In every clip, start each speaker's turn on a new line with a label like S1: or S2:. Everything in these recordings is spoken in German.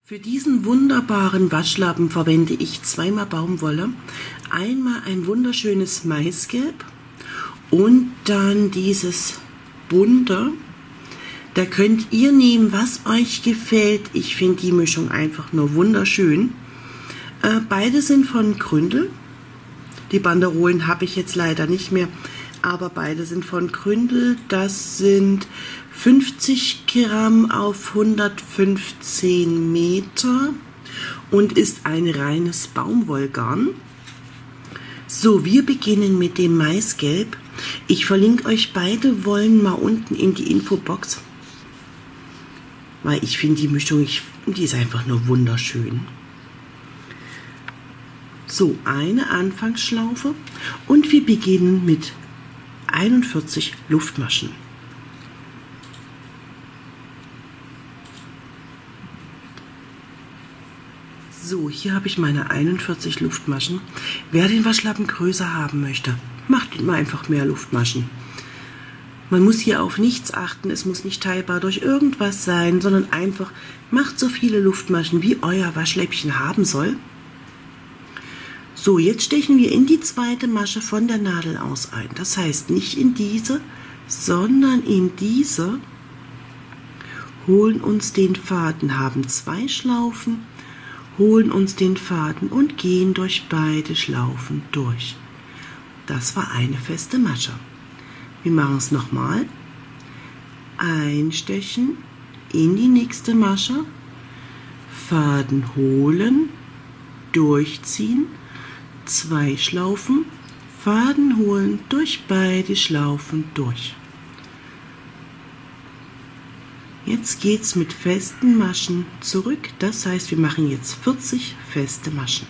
S1: Für diesen wunderbaren Waschlappen verwende ich zweimal Baumwolle. Einmal ein wunderschönes Maisgelb und dann dieses bunte. Da könnt ihr nehmen, was euch gefällt. Ich finde die Mischung einfach nur wunderschön. Beide sind von Gründel. Die Banderolen habe ich jetzt leider nicht mehr, aber beide sind von Gründel. Das sind 50 Gramm auf 115 Meter und ist ein reines Baumwollgarn. So, wir beginnen mit dem Maisgelb. Ich verlinke euch beide Wollen mal unten in die Infobox, weil ich finde die Mischung, die ist einfach nur wunderschön. So, eine Anfangsschlaufe und wir beginnen mit 41 Luftmaschen. So, hier habe ich meine 41 Luftmaschen. Wer den Waschlappen größer haben möchte, macht immer einfach mehr Luftmaschen. Man muss hier auf nichts achten, es muss nicht teilbar durch irgendwas sein, sondern einfach macht so viele Luftmaschen, wie euer Waschläppchen haben soll. So, jetzt stechen wir in die zweite Masche von der Nadel aus ein. Das heißt nicht in diese, sondern in diese. Holen uns den Faden, haben 2 Schlaufen, holen uns den Faden und gehen durch beide Schlaufen durch. Das war eine feste Masche. Wir machen es nochmal. Einstechen in die nächste Masche, Faden holen, durchziehen, 2 Schlaufen, Faden holen, durch beide Schlaufen durch. Jetzt geht es mit festen Maschen zurück, das heißt, wir machen jetzt 40 feste Maschen.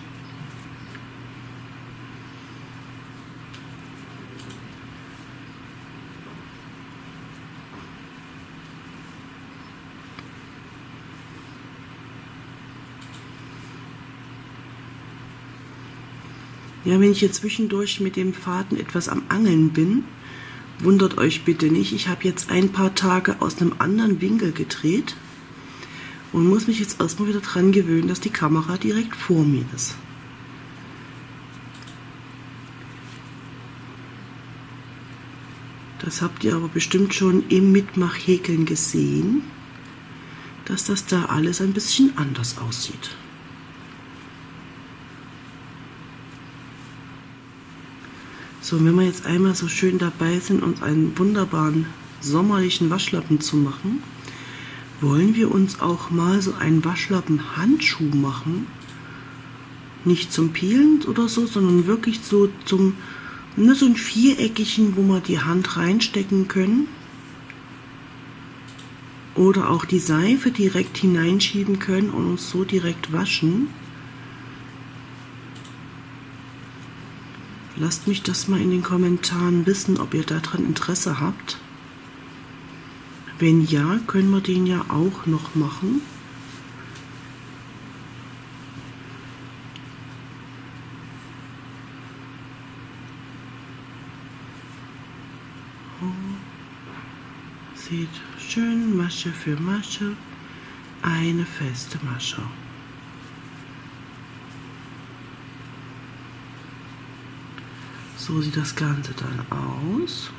S1: Ja, wenn ich jetzt zwischendurch mit dem Faden etwas am Angeln bin, wundert euch bitte nicht. Ich habe jetzt ein paar Tage aus einem anderen Winkel gedreht und muss mich jetzt erstmal wieder dran gewöhnen, dass die Kamera direkt vor mir ist. Das habt ihr aber bestimmt schon im Mitmachhäkeln gesehen, dass das da alles ein bisschen anders aussieht. So, wenn wir jetzt einmal so schön dabei sind, uns einen wunderbaren sommerlichen Waschlappen zu machen, wollen wir uns auch mal so einen Waschlappen-Handschuh machen. Nicht zum Peelen oder so, sondern wirklich so zum, so ein viereckigen, wo wir die Hand reinstecken können. Oder auch die Seife direkt hineinschieben können und uns so direkt waschen. Lasst mich das mal in den Kommentaren wissen, ob ihr daran Interesse habt. Wenn ja, können wir den ja auch noch machen. Seht, schön Masche für Masche, eine feste Masche. So sieht das Ganze dann aus.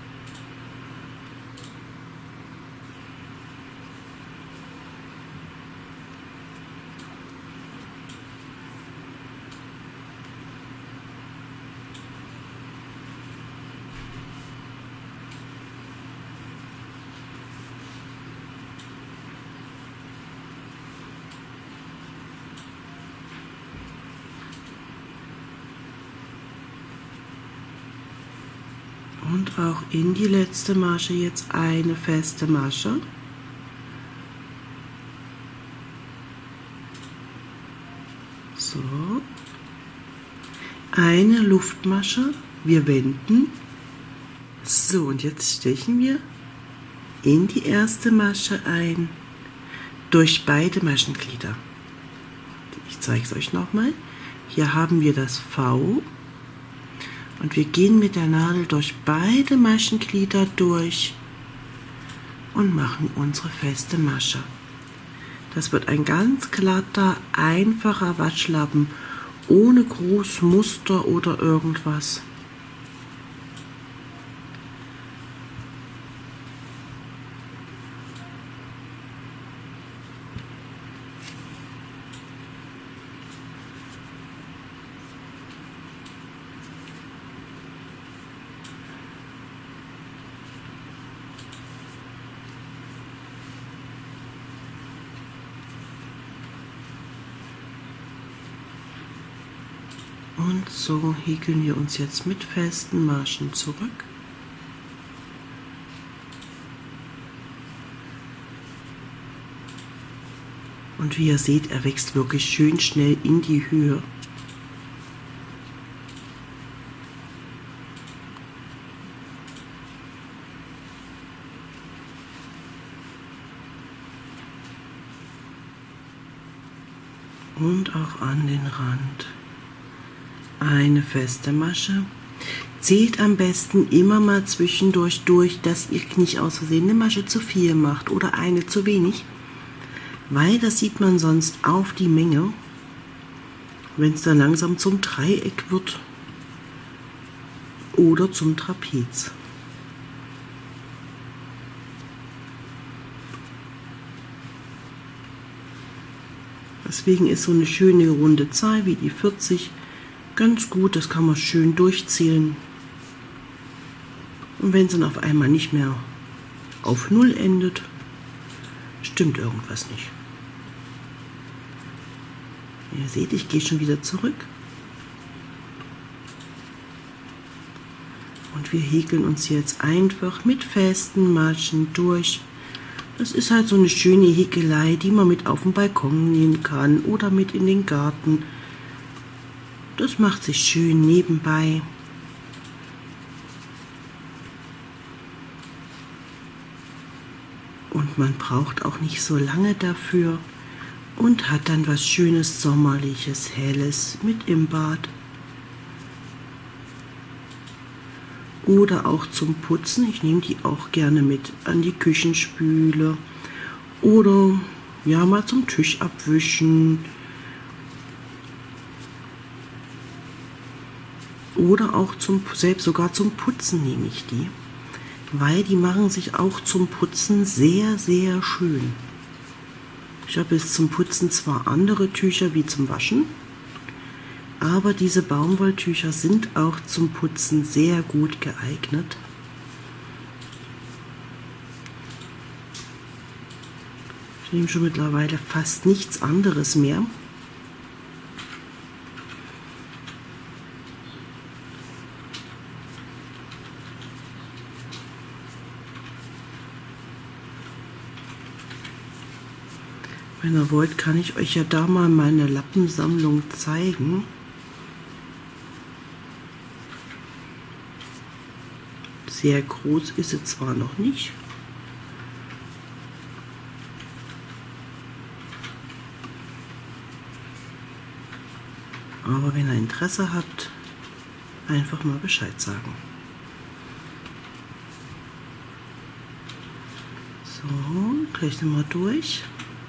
S1: Und auch in die letzte Masche jetzt eine feste Masche. So. Eine Luftmasche. Wir wenden. So, und jetzt stechen wir in die erste Masche ein. Durch beide Maschenglieder. Ich zeige es euch nochmal. Hier haben wir das V. Und wir gehen mit der Nadel durch beide Maschenglieder durch und machen unsere feste Masche. Das wird ein ganz glatter, einfacher Waschlappen, ohne groß Muster oder irgendwas. Und so häkeln wir uns jetzt mit festen Maschen zurück. Und wie ihr seht, er wächst wirklich schön schnell in die Höhe. Und auch an den Rand. Eine feste Masche. Zählt am besten immer mal zwischendurch durch, dass ihr nicht aus Versehen eine Masche zu viel macht oder eine zu wenig, weil das sieht man sonst auf die Menge, wenn es dann langsam zum Dreieck wird oder zum Trapez. Deswegen ist so eine schöne runde Zahl wie die 40 ganz gut, das kann man schön durchzählen. Und wenn es dann auf einmal nicht mehr auf 0 endet, stimmt irgendwas nicht. Ihr seht, ich gehe schon wieder zurück. Und wir häkeln uns jetzt einfach mit festen Maschen durch. Das ist halt so eine schöne Häkelei, die man mit auf den Balkon nehmen kann oder mit in den Garten. Das macht sich schön nebenbei. Und man braucht auch nicht so lange dafür und hat dann was Schönes, Sommerliches, Helles mit im Bad. Oder auch zum Putzen. Ich nehme die auch gerne mit an die Küchenspüle. Oder ja, mal zum Tisch abwischen. Oder auch selbst sogar zum Putzen nehme ich die, weil die machen sich auch zum Putzen sehr, sehr schön. Ich habe jetzt zum Putzen zwar andere Tücher wie zum Waschen, aber diese Baumwolltücher sind auch zum Putzen sehr gut geeignet. Ich nehme schon mittlerweile fast nichts anderes mehr. Wenn ihr wollt, kann ich euch ja da mal meine Lappensammlung zeigen. Sehr groß ist sie zwar noch nicht. Aber wenn ihr Interesse habt, einfach mal Bescheid sagen. So, gleich nochmal durch.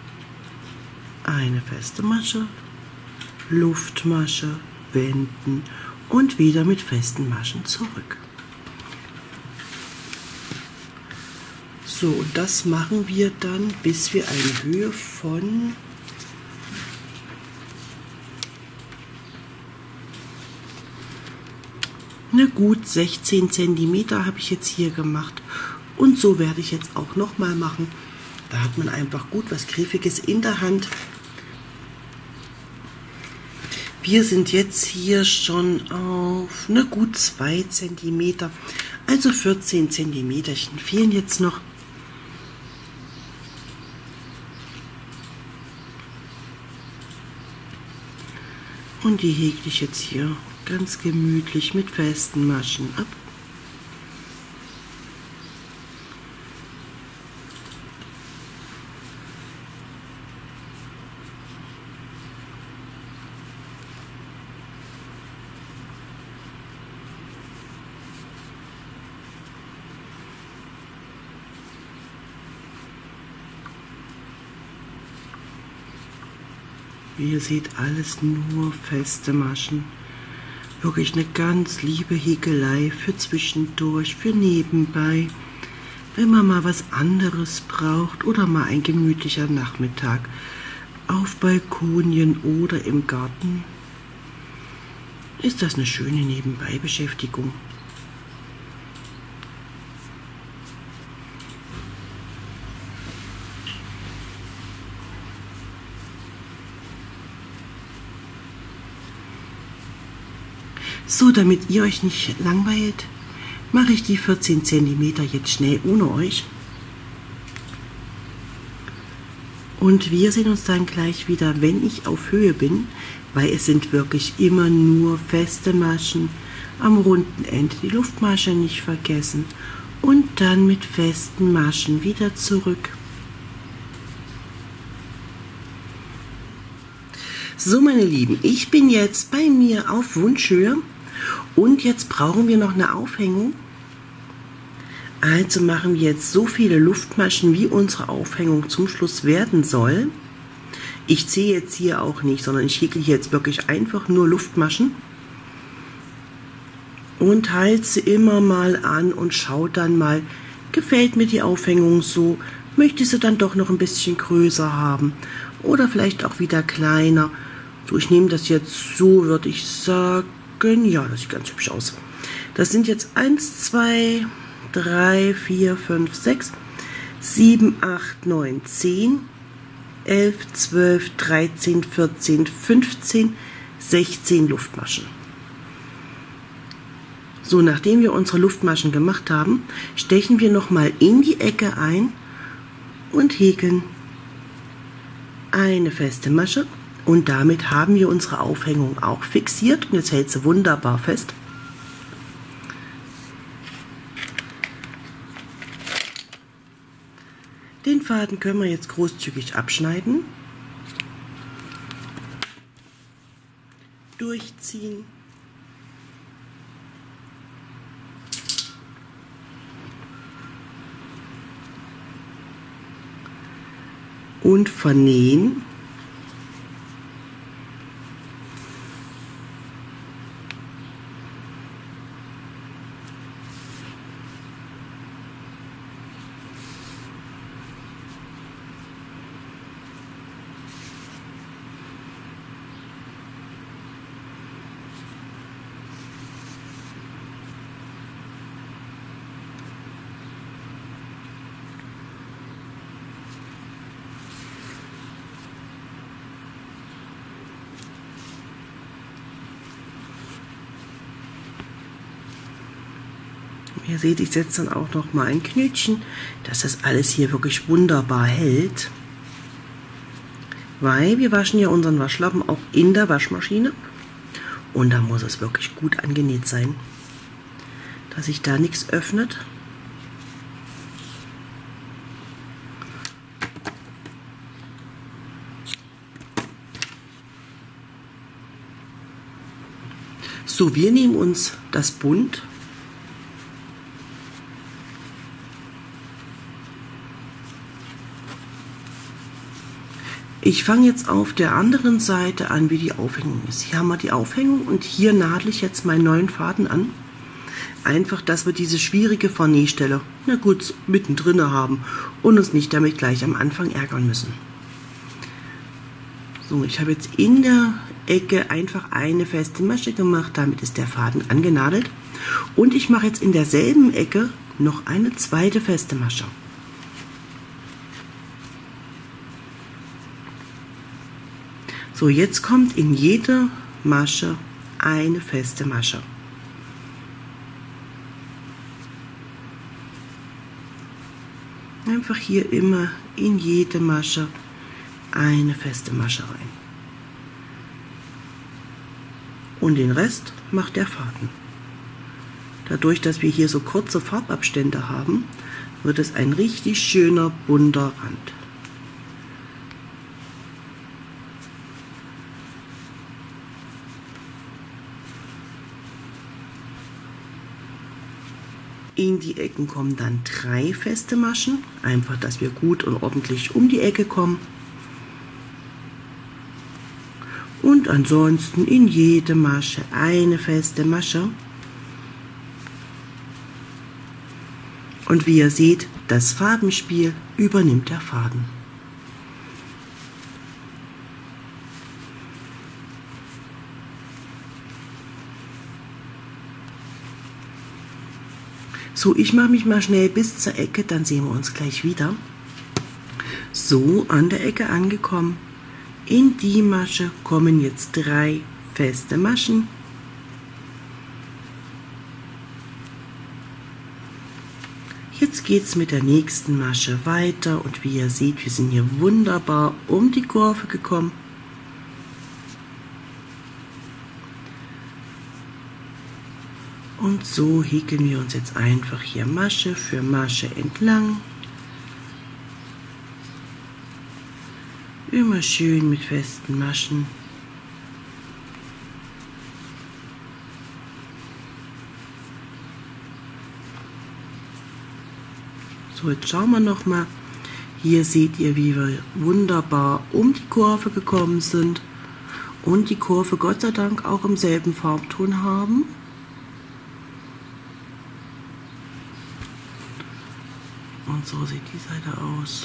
S1: Eine feste Masche, Luftmasche, wenden und wieder mit festen Maschen zurück. So, und das machen wir dann, bis wir eine Höhe von gut 16 cm habe ich jetzt hier gemacht. Und so werde ich jetzt auch noch mal machen. Da hat man einfach gut was Griffiges in der Hand. Wir sind jetzt hier schon auf gut 2 cm, also 14 cm fehlen jetzt noch. Und die hege ich jetzt hier ganz gemütlich mit festen Maschen ab. Wie ihr seht, alles nur feste Maschen. Wirklich eine ganz liebe Häkelei für zwischendurch, für nebenbei. Wenn man mal was anderes braucht oder mal ein gemütlicher Nachmittag auf Balkonien oder im Garten, ist das eine schöne Nebenbei-Beschäftigung. So, damit ihr euch nicht langweilt, mache ich die 14 cm jetzt schnell ohne euch. Und wir sehen uns dann gleich wieder, wenn ich auf Höhe bin, weil es sind wirklich immer nur feste Maschen. Am runden Ende die Luftmasche nicht vergessen und dann mit festen Maschen wieder zurück. So, meine Lieben, ich bin jetzt bei mir auf Wunschhöhe und jetzt brauchen wir noch eine Aufhängung. Also machen wir jetzt so viele Luftmaschen, wie unsere Aufhängung zum Schluss werden soll. Ich zähle jetzt hier auch nicht, sondern ich häkle jetzt wirklich einfach nur Luftmaschen und halte sie immer mal an und schaue dann mal, gefällt mir die Aufhängung so, möchte ich sie dann doch noch ein bisschen größer haben oder vielleicht auch wieder kleiner. So, ich nehme das jetzt so, würde ich sagen, ja, das sieht ganz hübsch aus. Das sind jetzt 1, 2, 3, 4, 5, 6, 7, 8, 9, 10, 11, 12, 13, 14, 15, 16 Luftmaschen. So, nachdem wir unsere Luftmaschen gemacht haben, stechen wir nochmal in die Ecke ein und häkeln eine feste Masche. Und damit haben wir unsere Aufhängung auch fixiert und jetzt hält sie wunderbar fest. Den Faden können wir jetzt großzügig abschneiden, durchziehen und vernähen. Ihr seht, ich setze dann auch noch mal ein Knötchen, dass das alles hier wirklich wunderbar hält. Weil wir waschen ja unseren Waschlappen auch in der Waschmaschine. Und da muss es wirklich gut angenäht sein, dass sich da nichts öffnet. So, wir nehmen uns das Bund . Ich fange jetzt auf der anderen Seite an, wie die Aufhängung ist. Hier haben wir die Aufhängung und hier nadle ich jetzt meinen neuen Faden an. Einfach, dass wir diese schwierige Vernähstelle, na gut, mittendrin haben und uns nicht damit gleich am Anfang ärgern müssen. So, ich habe jetzt in der Ecke einfach eine feste Masche gemacht, damit ist der Faden angenadelt. Und ich mache jetzt in derselben Ecke noch eine zweite feste Masche. So, jetzt kommt in jede Masche eine feste Masche. Einfach hier immer in jede Masche eine feste Masche rein. Und den Rest macht der Faden. Dadurch, dass wir hier so kurze Farbabstände haben, wird es ein richtig schöner bunter Rand. In die Ecken kommen dann 3 feste Maschen, einfach, dass wir gut und ordentlich um die Ecke kommen. Und ansonsten in jede Masche eine feste Masche. Und wie ihr seht, das Farbenspiel übernimmt der Faden. So, ich mache mich mal schnell bis zur Ecke, dann sehen wir uns gleich wieder. So, an der Ecke angekommen. In die Masche kommen jetzt 3 feste Maschen. Jetzt geht es mit der nächsten Masche weiter und wie ihr seht, wir sind hier wunderbar um die Kurve gekommen. Und so häkeln wir uns jetzt einfach hier Masche für Masche entlang. Immer schön mit festen Maschen. So, jetzt schauen wir noch mal. Hier seht ihr, wie wir wunderbar um die Kurve gekommen sind und die Kurve Gott sei Dank auch im selben Farbton haben. Und so sieht die Seite aus.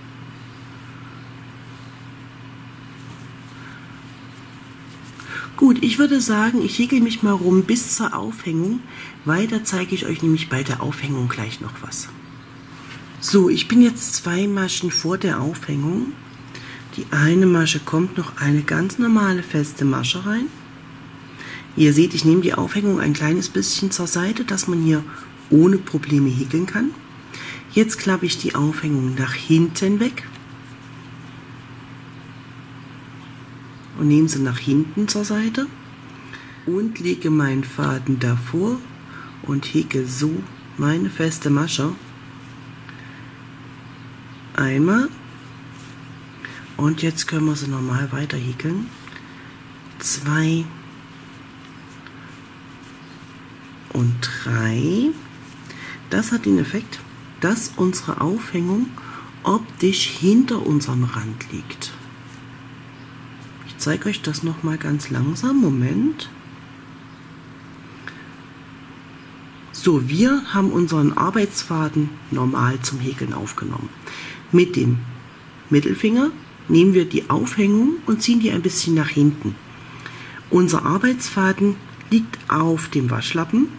S1: Gut, ich würde sagen, ich häkel mich mal rum bis zur Aufhängung, weil da zeige ich euch nämlich bei der Aufhängung gleich noch was. So, ich bin jetzt 2 Maschen vor der Aufhängung. Die eine Masche kommt noch eine ganz normale feste Masche rein. Ihr seht, ich nehme die Aufhängung ein kleines bisschen zur Seite, dass man hier ohne Probleme häkeln kann. Jetzt klappe ich die Aufhängung nach hinten weg und nehme sie nach hinten zur Seite und lege meinen Faden davor und häkel so meine feste Masche. Einmal und jetzt können wir sie normal weiter häkeln. 2 und 3. Das hat den Effekt, dass unsere Aufhängung optisch hinter unserem Rand liegt. Ich zeige euch das noch mal ganz langsam. Moment. So, wir haben unseren Arbeitsfaden normal zum Häkeln aufgenommen. Mit dem Mittelfinger nehmen wir die Aufhängung und ziehen die ein bisschen nach hinten. Unser Arbeitsfaden liegt auf dem Waschlappen.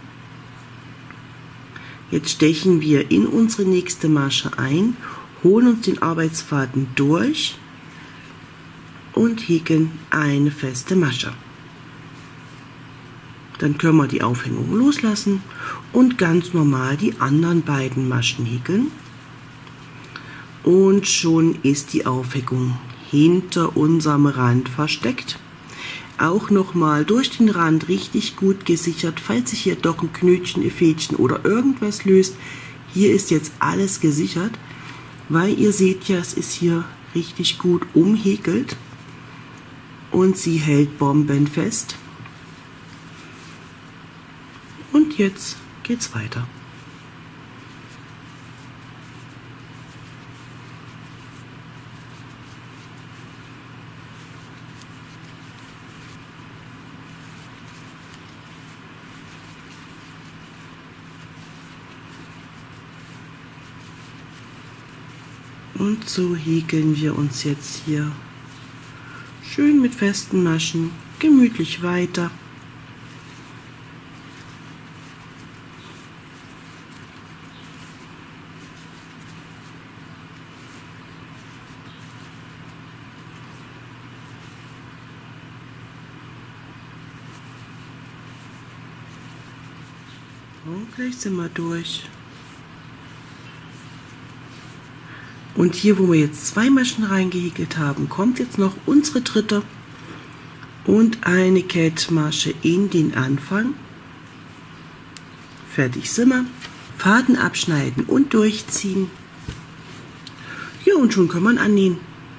S1: Jetzt stechen wir in unsere nächste Masche ein, holen uns den Arbeitsfaden durch und häkeln eine feste Masche. Dann können wir die Aufhängung loslassen und ganz normal die anderen beiden Maschen häkeln. Und schon ist die Aufhängung hinter unserem Rand versteckt. Auch nochmal durch den Rand richtig gut gesichert, falls sich hier doch ein Knötchen, ein Fädchen oder irgendwas löst. Hier ist jetzt alles gesichert, weil ihr seht ja, es ist hier richtig gut umhäkelt und sie hält bombenfest. Und jetzt geht's weiter. Und so häkeln wir uns jetzt hier schön mit festen Maschen gemütlich weiter. Und gleich sind wir durch. Und hier, wo wir jetzt 2 Maschen reingehäkelt haben, kommt jetzt noch unsere dritte und eine Kettmasche in den Anfang. Fertig sind wir. Faden abschneiden und durchziehen. Ja, und schon kann man annähen.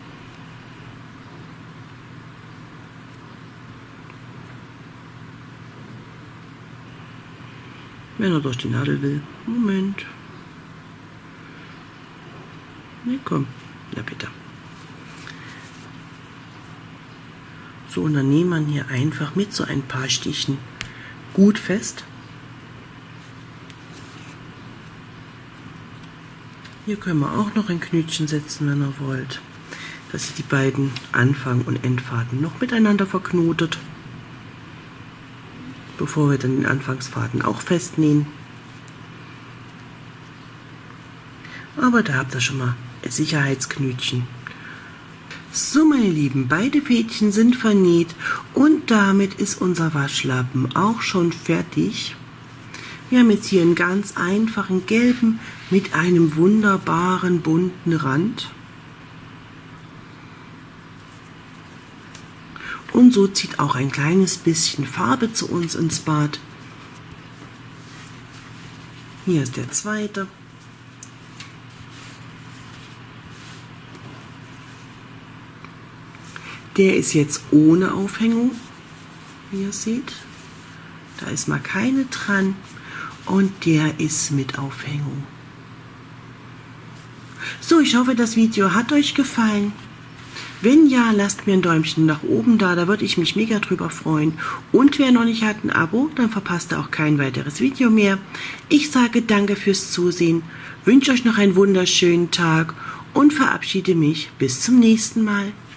S1: Wenn er durch die Nadel will. Moment. Ne, komm. Na bitte. So, und dann näht man hier einfach mit so ein paar Stichen gut fest. Hier können wir auch noch ein Knötchen setzen, wenn ihr wollt, dass ihr die beiden Anfang- und Endfaden noch miteinander verknotet, bevor wir dann den Anfangsfaden auch festnähen. Aber da habt ihr schon mal ein Sicherheitsknötchen. So, meine Lieben, beide Fädchen sind vernäht und damit ist unser Waschlappen auch schon fertig. Wir haben jetzt hier einen ganz einfachen gelben mit einem wunderbaren bunten Rand. Und so zieht auch ein kleines bisschen Farbe zu uns ins Bad. Hier ist der zweite. Der ist jetzt ohne Aufhängung, wie ihr seht. Da ist mal keine dran und der ist mit Aufhängung. So, ich hoffe, das Video hat euch gefallen. Wenn ja, lasst mir ein Däumchen nach oben da, da würde ich mich mega drüber freuen. Und wer noch nicht hat ein Abo, dann verpasst ihr auch kein weiteres Video mehr. Ich sage danke fürs Zusehen, wünsche euch noch einen wunderschönen Tag und verabschiede mich bis zum nächsten Mal.